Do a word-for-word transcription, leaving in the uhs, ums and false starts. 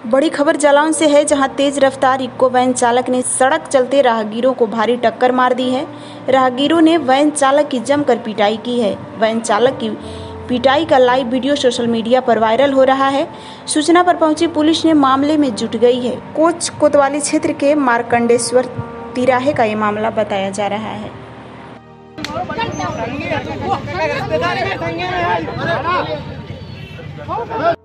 बड़ी खबर जालौन से है, जहां तेज रफ्तार इक्को वैन चालक ने सड़क चलते राहगीरों को भारी टक्कर मार दी है। राहगीरों ने वैन चालक की जमकर पिटाई की है। वैन चालक की पिटाई का लाइव वीडियो सोशल मीडिया पर वायरल हो रहा है। सूचना पर पहुंची पुलिस ने मामले में जुट गई है। कोच कोतवाली क्षेत्र के मार्कंडेश्वर तिराहे का ये मामला बताया जा रहा है।